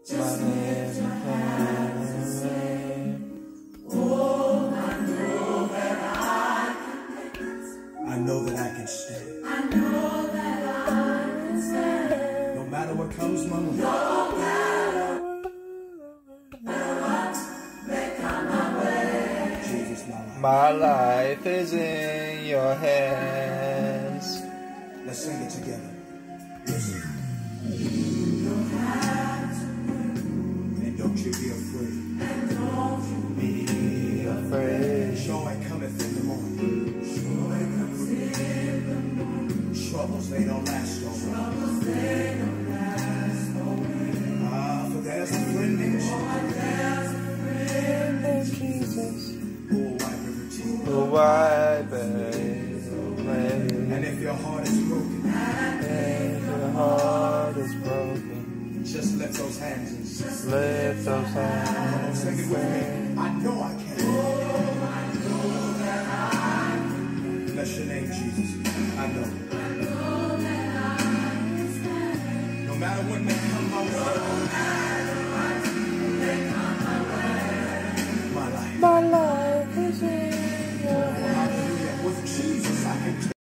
my hands in pain. Oh, I know that I can stand. I know that I can stand. No matter what comes my way. No matter what may come my way. Jesus, my life is in your hands. Let's sing it together. Listen. You don't have to move. And don't you be afraid. And don't you be afraid. Joy cometh in the morning. Joy comes in the morning. Troubles, they don't last always. Troubles, they don't last always. Ah, for there's a friend named Jesus. For there's a friend named Jesus. Who will wipe every tear. Who will wipe every away. And if your heart is broken. And if your heart is broken. Just lift those hands and just lift those hands. Sing it with me. I know